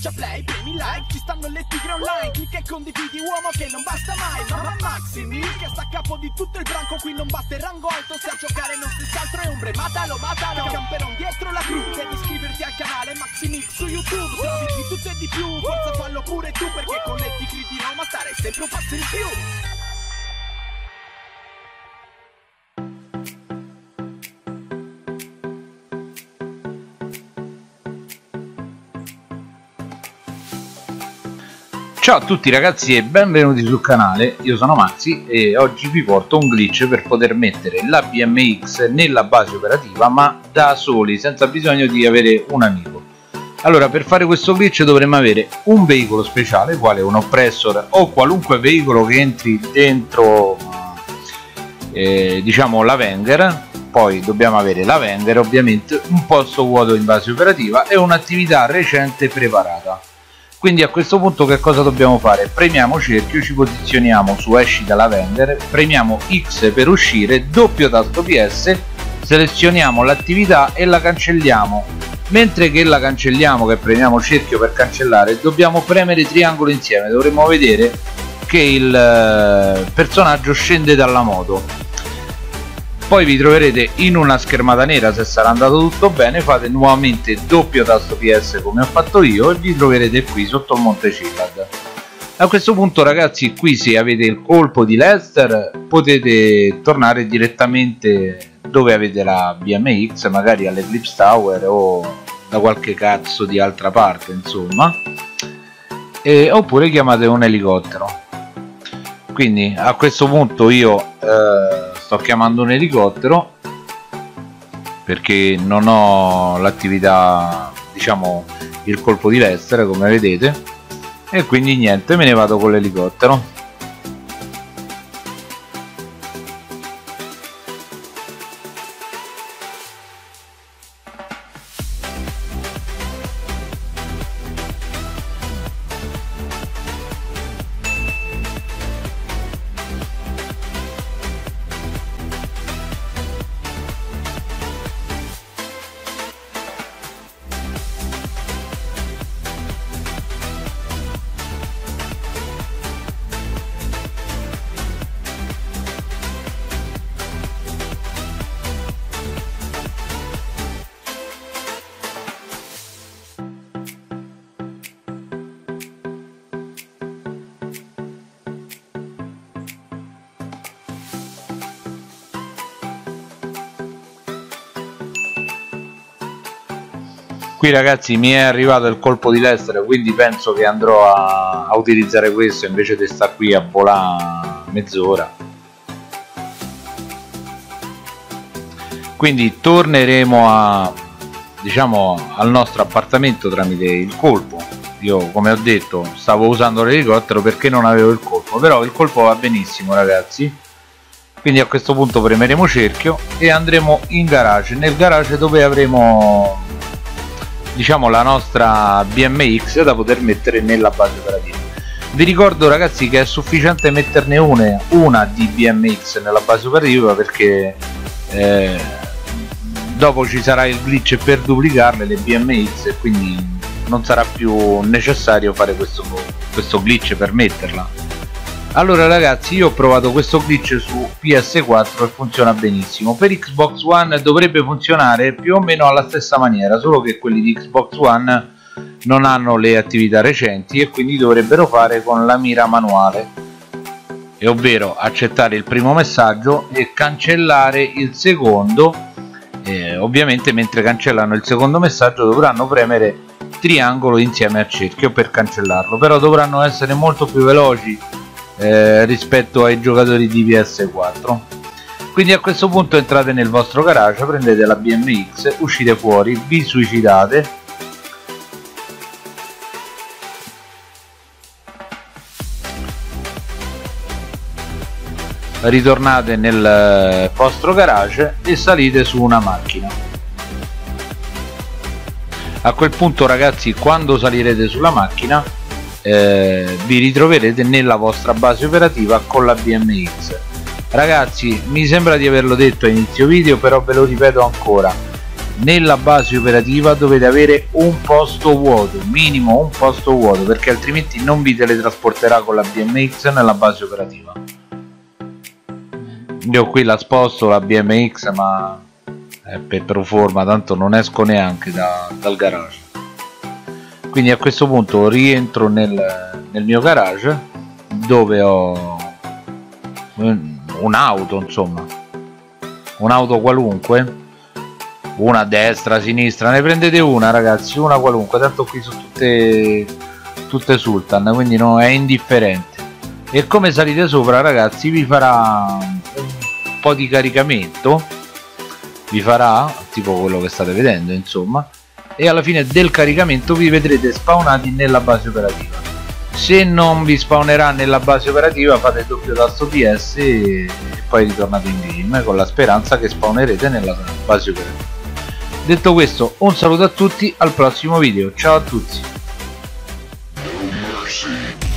Schiaccia play, premi like, ci stanno le tigre online. Clicca e condividi, uomo, che non basta mai. Ma Maxi Mil che sta a capo di tutto il branco. Qui non basta il rango alto, se a giocare non si sa altro è ombre. Matalo, matalo, camperon dietro la gru. Devi iscriverti al canale Maxi Mil su YouTube. Trovi di tutto e di più, forza fallo pure tu, perché con le tigre di Roma stare sempre un passo in più. Ciao a tutti ragazzi e benvenuti sul canale, io sono Maxi e oggi vi porto un glitch per poter mettere la BMX nella base operativa ma da soli, senza bisogno di avere un amico. Allora, per fare questo glitch dovremmo avere un veicolo speciale, quale un oppressor o qualunque veicolo che entri dentro diciamo la Wenger. Poi dobbiamo avere la Wenger, ovviamente un posto vuoto in base operativa e un'attività recente preparata. Quindi a questo punto che cosa dobbiamo fare? Premiamo cerchio, ci posizioniamo su esci dalla Wenger, premiamo X per uscire, doppio tasto PS, selezioniamo l'attività e la cancelliamo. Mentre che la cancelliamo, che premiamo cerchio per cancellare, dobbiamo premere triangolo insieme. Dovremmo vedere che il personaggio scende dalla moto. Poi vi troverete in una schermata nera. Se sarà andato tutto bene, fate nuovamente doppio tasto PS come ho fatto io e vi troverete qui sotto il Monte Cillad. A questo punto ragazzi, qui se avete il colpo di Lester potete tornare direttamente dove avete la BMX, magari all'Eclipse Tower o da qualche cazzo di altra parte, insomma, oppure chiamate un elicottero. Quindi a questo punto io sto chiamando un elicottero perché non ho l'attività, diciamo il colpo di Lester come vedete, e quindi niente, me ne vado con l'elicottero. Qui ragazzi mi è arrivato il colpo di Lester, quindi penso che andrò a utilizzare questo invece di stare qui a volare mezz'ora. Quindi torneremo diciamo al nostro appartamento tramite il colpo. Io, come ho detto, stavo usando l'elicottero perché non avevo il colpo, però il colpo va benissimo ragazzi. Quindi a questo punto premeremo cerchio e andremo in garage, nel garage dove avremo, diciamo, la nostra BMX da poter mettere nella base operativa. Vi ricordo ragazzi che è sufficiente metterne una di BMX nella base operativa, perché dopo ci sarà il glitch per duplicarle le BMX e quindi non sarà più necessario fare questo glitch per metterla. Allora ragazzi, io ho provato questo glitch su PS4 e funziona benissimo. Per Xbox One dovrebbe funzionare più o meno alla stessa maniera, solo che quelli di Xbox One non hanno le attività recenti e quindi dovrebbero fare con la mira manuale, e ovvero accettare il primo messaggio e cancellare il secondo. Ovviamente mentre cancellano il secondo messaggio dovranno premere triangolo insieme a cerchio per cancellarlo, però dovranno essere molto più veloci rispetto ai giocatori di PS4. Quindi a questo punto entrate nel vostro garage, prendete la BMX, uscite fuori, vi suicidate, ritornate nel vostro garage e salite su una macchina. A quel punto ragazzi, quando salirete sulla macchina vi ritroverete nella vostra base operativa con la BMX. Ragazzi, mi sembra di averlo detto a inizio video, però ve lo ripeto ancora: nella base operativa dovete avere un posto vuoto, minimo un posto vuoto, perché altrimenti non vi teletrasporterà con la BMX nella base operativa. Io qui la sposto la BMX, ma è per proforma, tanto non esco neanche dal garage. Quindi a questo punto rientro nel mio garage, dove ho un'auto, insomma un'auto qualunque, una a destra, a sinistra, ne prendete una ragazzi, una qualunque, tanto qui sono tutte Sultan, quindi no, è indifferente. E come salite sopra ragazzi vi farà un po' di caricamento, vi farà tipo quello che state vedendo insomma, e alla fine del caricamento vi vedrete spawnati nella base operativa. Se non vi spawnerà nella base operativa fate il doppio tasto PS e poi ritornate in game con la speranza che spawnerete nella base operativa. Detto questo, un saluto a tutti, al prossimo video, ciao a tutti.